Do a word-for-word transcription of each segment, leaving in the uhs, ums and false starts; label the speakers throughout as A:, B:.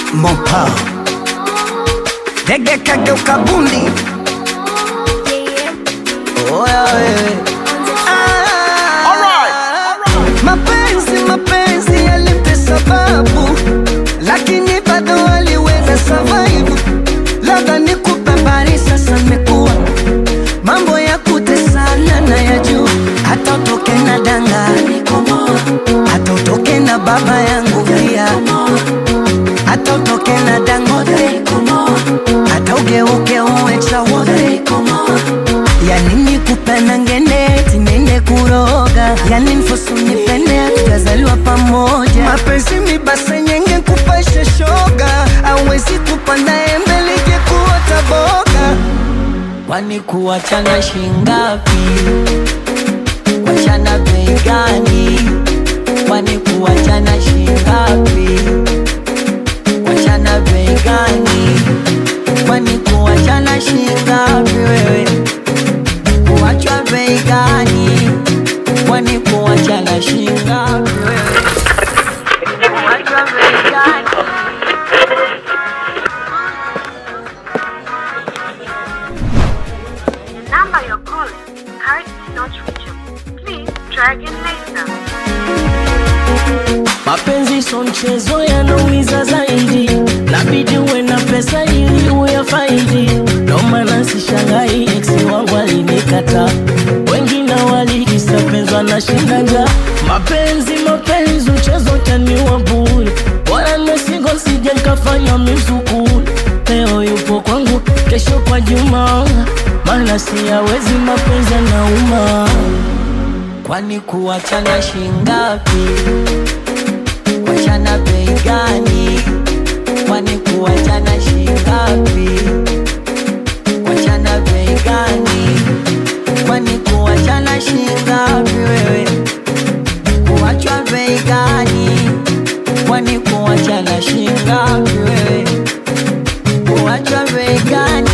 A: Mopa Dege kageuka bundi. Oya wewe. Alright. Mapenzi mapenzi yalipe sababu, lakini bado waliweza survive. Labda nikupe habari sasa nimekuwa mambo ya kutesana na ya juu. Hata utoke na danga nikomoa, hata utoke na baba yangu pia, hata utoke na Dangote nikomoa, hata ugeuke uwe chawote nikomoa. Yani nikupe na ngene tinene kuroga, yani nfosu nipende tutazaliwa pamoja. Mapenzi mibase nyenge kupasha shoga, hawezi kupanda embe lije kuota boga.
B: Kwani kuachana shingapi? Kuachana bei gani? Kwani kuachana shingapi? Kuachana bei gani? Kwani kuachana shingapi wewe? Kuachwa bei gani? Kwani kuachana shingapi wewe? Kuachwa bei gani?
C: Number you're calling currently not reachable. Please try again later.
D: Mapenzi so mchezo yanaumiza zaidi, labidi uwe na pesa ili uyafaidi. Ndo maana sishangai ex wangu alinikata, wengine walijisapenzwa na shinda njaa. Mapenzi mapenzi mchezo utaniua bure, bora nimesingo sije nikafanya mizukuri. Leo yupo kwangu kesho kwa Juma, maana siyawezi mapenzi yanauma.
B: Kwani kuachana shingapi? Kuachana bei gani? Kwani kuachana shingapi? Kuachana bei gani? Kwani kuachana shingapi wewe? Kuachwa bei gani? Kwani kuachana shingapi wewe? Kuachwa bei gani?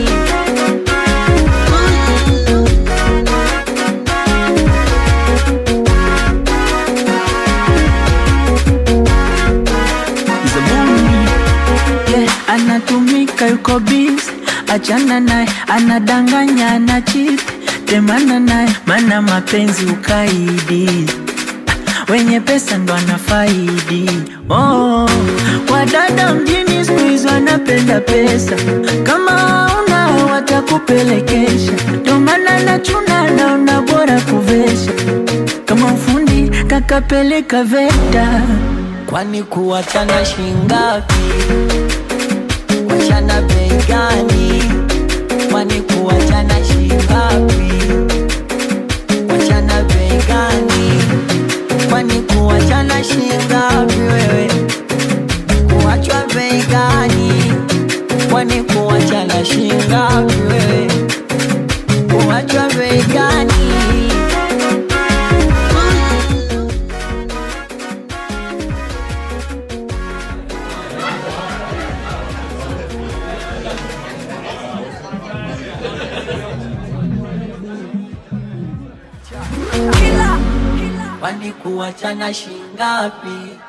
E: Anatumika yuko busy, achana naye, anadanganya anachiti, temana naye, mana mapenzi ukaidi, wenye pesa ndo anafaidi. Oh, wadada mjini siku hizo anapenda pesa, kama una watakupelekesha, ndo maana nachuna naona bora kuvesha, kama ufundi kakapeleka VETA.
B: Kwani kuachana shingapi? Kuachana bei gani? Kwani kuachana shingapi? Kuachana bei gani? Kwani kuachana shingapi wewe? Kuachwa bei gani? Kwani kuachana shingapi wewe? Kuachwa bei gani? Kwani kuachana shingapi?